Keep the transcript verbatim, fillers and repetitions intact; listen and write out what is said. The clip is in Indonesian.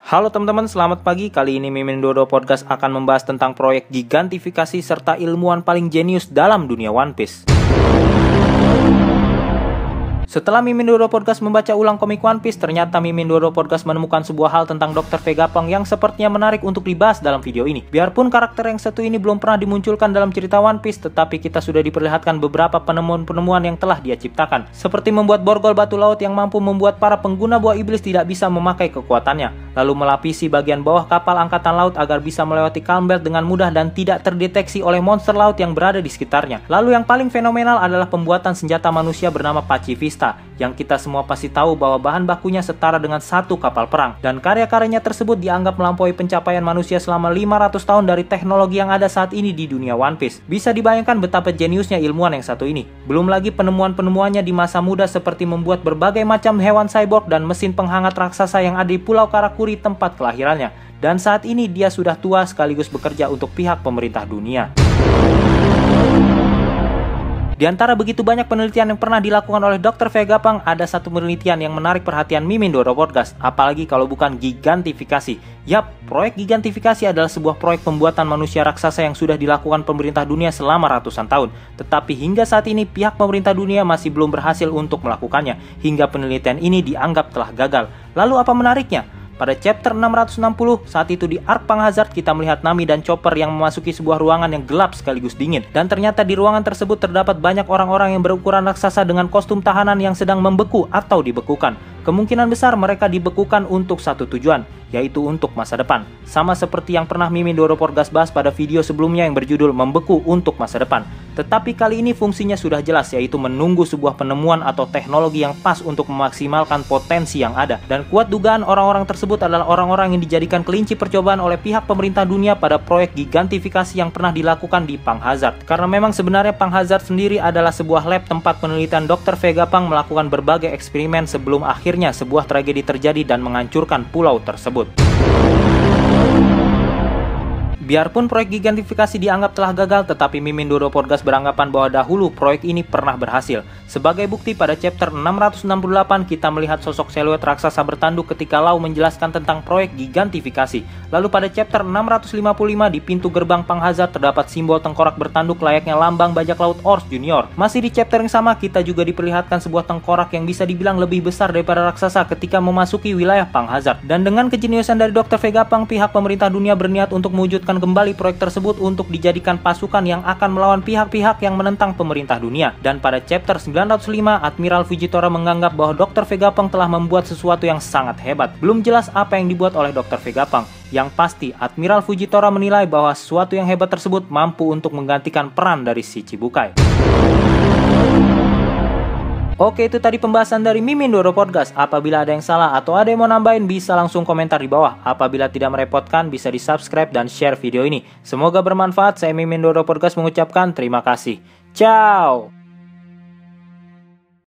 Halo teman-teman, selamat pagi. Kali ini Mimin Dodo Podcast akan membahas tentang proyek gigantifikasi serta ilmuwan paling jenius dalam dunia One Piece. Setelah Mimin Dodo Podcast membaca ulang komik One Piece, ternyata Mimin Dodo Podcast menemukan sebuah hal tentang dokter Vegapunk yang sepertinya menarik untuk dibahas dalam video ini. Biarpun karakter yang satu ini belum pernah dimunculkan dalam cerita One Piece, tetapi kita sudah diperlihatkan beberapa penemuan-penemuan yang telah dia ciptakan. Seperti membuat borgol batu laut yang mampu membuat para pengguna buah iblis tidak bisa memakai kekuatannya. Lalu melapisi bagian bawah kapal angkatan laut agar bisa melewati Calm Belt dengan mudah dan tidak terdeteksi oleh monster laut yang berada di sekitarnya. Lalu yang paling fenomenal adalah pembuatan senjata manusia bernama Pacifista, yang kita semua pasti tahu bahwa bahan bakunya setara dengan satu kapal perang. Dan karya-karyanya tersebut dianggap melampaui pencapaian manusia selama lima ratus tahun dari teknologi yang ada saat ini di dunia One Piece. Bisa dibayangkan betapa jeniusnya ilmuwan yang satu ini. Belum lagi penemuan-penemuannya di masa muda seperti membuat berbagai macam hewan cyborg dan mesin penghangat raksasa yang ada di Pulau Karakuri tempat kelahirannya. Dan saat ini dia sudah tua sekaligus bekerja untuk pihak pemerintah dunia. Di antara begitu banyak penelitian yang pernah dilakukan oleh dokter Vegapunk, ada satu penelitian yang menarik perhatian Mimin Dodo Podcast, apalagi kalau bukan gigantifikasi. Yap, proyek gigantifikasi adalah sebuah proyek pembuatan manusia raksasa yang sudah dilakukan pemerintah dunia selama ratusan tahun. Tetapi hingga saat ini pihak pemerintah dunia masih belum berhasil untuk melakukannya, hingga penelitian ini dianggap telah gagal. Lalu apa menariknya? Pada chapter enam ratus enam puluh, saat itu di Arc Punk Hazard kita melihat Nami dan Chopper yang memasuki sebuah ruangan yang gelap sekaligus dingin. Dan ternyata di ruangan tersebut terdapat banyak orang-orang yang berukuran raksasa dengan kostum tahanan yang sedang membeku atau dibekukan. Kemungkinan besar mereka dibekukan untuk satu tujuan, yaitu untuk masa depan. Sama seperti yang pernah Mimin Dodo Podcast bahas pada video sebelumnya yang berjudul Membeku untuk Masa Depan. Tetapi kali ini fungsinya sudah jelas, yaitu menunggu sebuah penemuan atau teknologi yang pas untuk memaksimalkan potensi yang ada. Dan kuat dugaan orang-orang tersebut adalah orang-orang yang dijadikan kelinci percobaan oleh pihak pemerintah dunia pada proyek gigantifikasi yang pernah dilakukan di Punk Hazard. Karena memang sebenarnya Punk Hazard sendiri adalah sebuah lab tempat penelitian dokter Vegapunk melakukan berbagai eksperimen sebelum akhirnya sebuah tragedi terjadi dan menghancurkan pulau tersebut. Biarpun proyek gigantifikasi dianggap telah gagal, tetapi Mimin Dodo Podcast beranggapan bahwa dahulu proyek ini pernah berhasil. Sebagai bukti, pada chapter enam ratus enam puluh delapan kita melihat sosok siluet raksasa bertanduk ketika Law menjelaskan tentang proyek gigantifikasi. Lalu pada chapter enam ratus lima puluh lima di pintu gerbang Punk Hazard terdapat simbol tengkorak bertanduk layaknya lambang bajak laut Ors Junior. Masih di chapter yang sama kita juga diperlihatkan sebuah tengkorak yang bisa dibilang lebih besar daripada raksasa ketika memasuki wilayah Punk Hazard. Dan dengan kejeniusan dari dokter Vegapunk, pihak pemerintah dunia berniat untuk mewujudkan kembali proyek tersebut untuk dijadikan pasukan yang akan melawan pihak-pihak yang menentang pemerintah dunia. Dan pada chapter sembilan ratus lima, Admiral Fujitora menganggap bahwa dokter Vegapunk telah membuat sesuatu yang sangat hebat. Belum jelas apa yang dibuat oleh dokter Vegapunk. Yang pasti, Admiral Fujitora menilai bahwa sesuatu yang hebat tersebut mampu untuk menggantikan peran dari si Chibukai. Oke, itu tadi pembahasan dari Mimin Dodo Podcast. Apabila ada yang salah atau ada yang mau nambahin, bisa langsung komentar di bawah. Apabila tidak merepotkan, bisa di subscribe dan share video ini. Semoga bermanfaat. Saya Mimin Dodo Podcast mengucapkan terima kasih. Ciao!